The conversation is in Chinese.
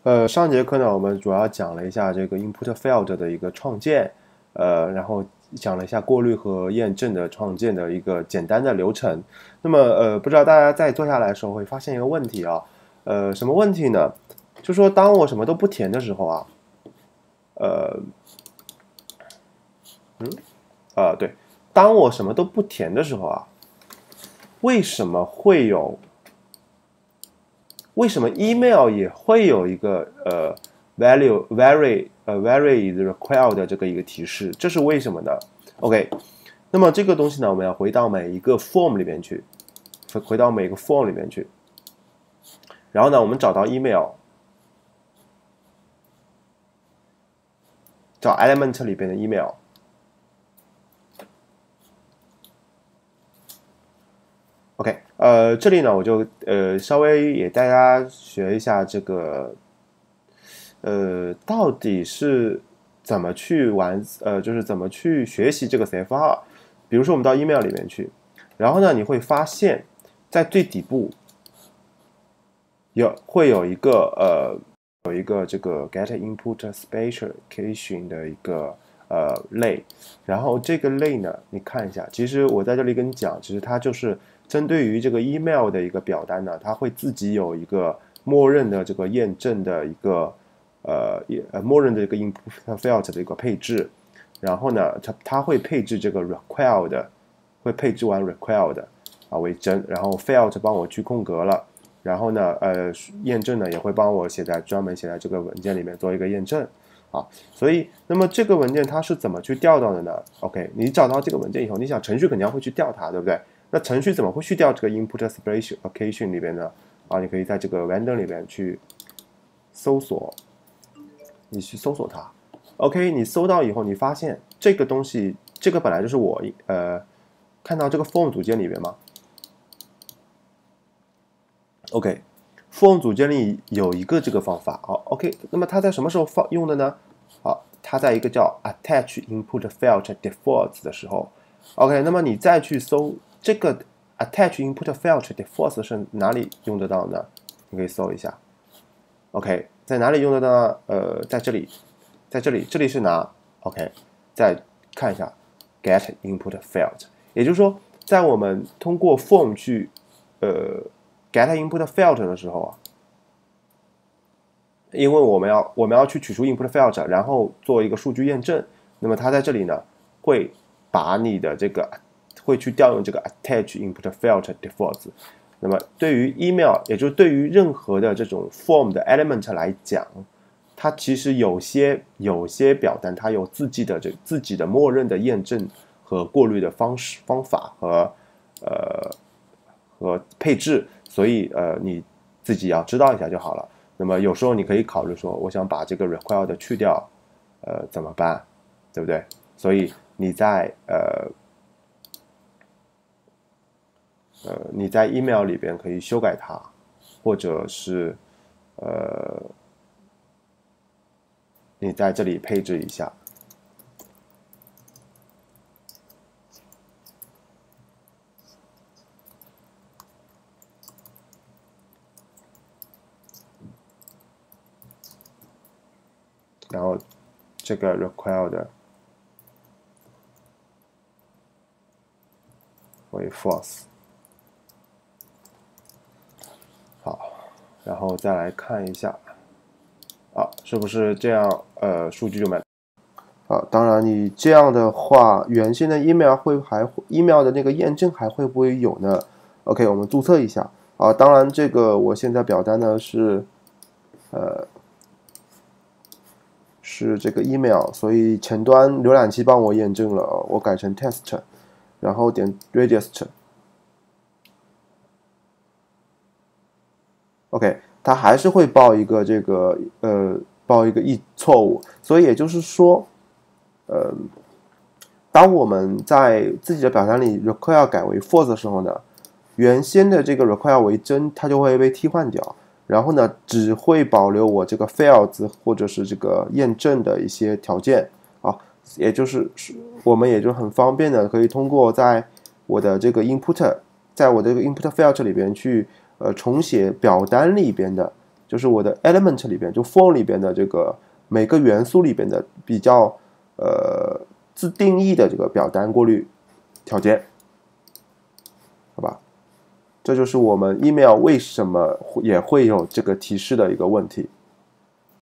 上节课呢，我们主要讲了一下这个 input field 的一个创建，然后讲了一下过滤和验证的创建的一个简单的流程。那么不知道大家在做下来的时候会发现一个问题啊，什么问题呢？就说当我什么都不填的时候啊，对，当我什么都不填的时候啊，为什么 email 也会有一个very is required 的这个一个提示？这是为什么呢 ？OK， 那么这个东西呢，我们要回到每一个 form 里面去，然后呢，我们找到 email， 找 element 里边的 email。OK， 这里呢，我就稍微也大家学一下这个，到底是怎么去就是怎么去学习这个 CFR。比如说，我们到 email 里面去，然后呢，你会发现在最底部会有一个这个 get input specification 的一个类，然后这个类呢，你看一下，其实我在这里跟你讲，其实它就是针对于这个 email 的一个表单呢，它会自己有一个默认的这个验证的一个默认的一个 input field 的一个配置，然后呢，它会配置这个 required， 会配置完 required 为真，然后 field 帮我去空格了。然后呢，验证呢也会帮我专门写在这个文件里面做一个验证，啊，所以那么这个文件它是怎么去调到的呢 ？OK， 你找到这个文件以后，你想程序肯定要会去调它，对不对？那程序怎么会去调这个 input specification 里边呢？啊，你可以在这个 random 里边去搜索，你去搜索它。OK， 你搜到以后，你发现这个东西，这个本来就是我看到这个 form 组件里面嘛。OK，form 组件里有一个这个方法，好 ，OK， 那么它在什么时候用的呢？好，它在一个叫 attach input field defaults 的时候 ，OK， 那么你再去搜这个 attach input field defaults 是哪里用得到呢？你可以搜一下 ，OK， 在哪里用得到？在这里，这里是哪 ？OK， 再看一下 get input field， 也就是说，在我们通过 form 去get input field 的时候啊，因为我们要去取出 input field， 然后做一个数据验证，那么它在这里呢会把你的这个会去调用这个 attach input field defaults。那么对于 email， 也就是对于任何的这种 form 的 element 来讲，它其实有些表单它有自己的默认的验证和过滤的方法和配置。所以你自己要知道一下就好了。那么有时候你可以考虑说，我想把这个 required 去掉，怎么办？对不对？所以你在email 里边可以修改它，或者是你在这里配置一下。然后这个 required 为 false， 好，然后再来看一下，是不是这样？数据就满。当然你这样的话，原先的 email 的那个验证还会不会有呢 ？OK， 我们注册一下。当然这个我现在表单呢是这个 email， 所以前端浏览器帮我验证了，我改成 test， 然后点 register。OK， 它还是会报一个错误，所以也就是说，当我们在自己的表单里 require 改为 false 的时候呢，原先的这个 require 为真，它就会被替换掉。然后呢，只会保留我这个 fields 或者是这个验证的一些条件啊，也就是我们也就很方便的可以通过在我的这个 input， 在我的这个 input field 里边去重写表单里边的就是我的 element 里边，就 form 里边的这个每个元素里边的比较自定义的这个表单过滤条件，好吧？这就是我们 email 为什么也会有这个提示的一个问题。